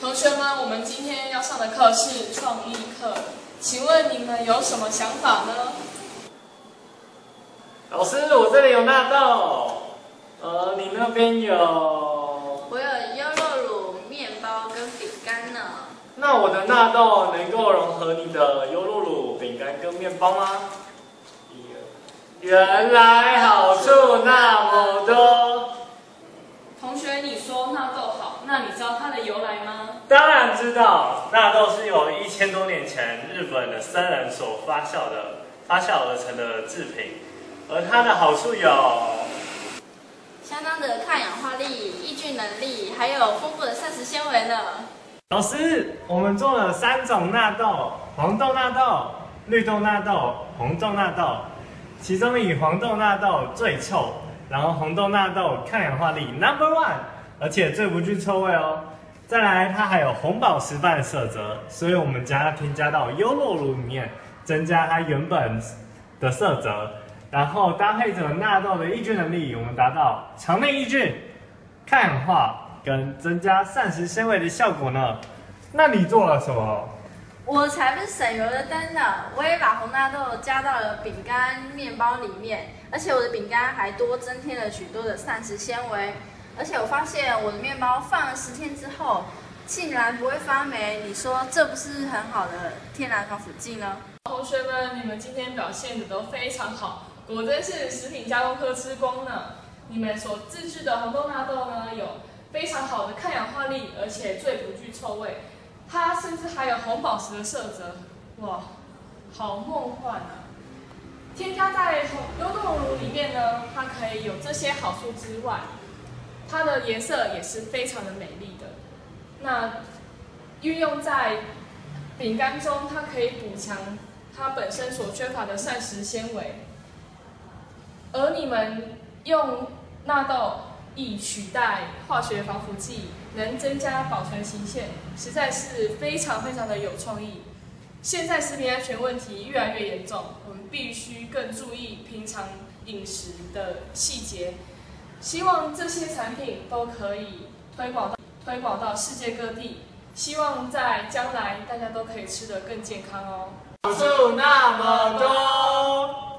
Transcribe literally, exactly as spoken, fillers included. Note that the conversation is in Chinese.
同学们，我们今天要上的课是创意课，请问你们有什么想法呢？ 老师，我这里有纳豆，呃，你那边有？ 我有优酪乳、面包跟饼干呢。 那我的纳豆能够融合你的优酪乳、饼干跟面包吗？原来好处那么多。 同学，你说纳豆好，那你知道它的由来吗？ 当然知道，纳豆是由一千多年前日本的僧人所发酵的发酵而成的制品，而它的好处有相当的抗氧化力、抑菌能力，还有丰富的膳食纤维呢。 老师，我们做了三种纳豆：黄豆纳豆、绿豆纳豆、红豆纳豆。其中以黄豆纳豆最臭，然后红豆纳豆抗氧化力 number one， 而且最不具臭味哦。再来，它还有红宝石般的色泽，所以我们将它添加到优酪乳里面，增加它原本的色泽。然后搭配着纳豆的抑菌能力，我们达到肠内抑菌、抗氧化跟增加膳食纤维的效果呢。那你做了什么？ 我才不是省油的灯呢！我也把红纳豆加到了饼干、面包里面，而且我的饼干还多增添了许多的膳食纤维。而且我发现我的面包放了十天之后，竟然不会发霉。你说这不是很好的天然防腐剂呢？ 同学们，你们今天表现的都非常好，果真是食品加工科之光呢。你们所自制的红豆纳豆呢，有非常好的抗氧化力，而且最不具臭味。它甚至还有红宝石的色泽，哇，好梦幻啊！添加在优酪乳里面呢，它可以有这些好处之外，它的颜色也是非常的美丽的。那运用在饼干中，它可以补强它本身所缺乏的膳食纤维。而你们用纳豆以取代化学防腐剂，能增加保存期限，实在是非常非常的有创意。现在食品安全问题越来越严重，我们必须更注意平常饮食的细节。希望这些产品都可以推广到推广到世界各地。希望在将来大家都可以吃得更健康哦。 好处那么多。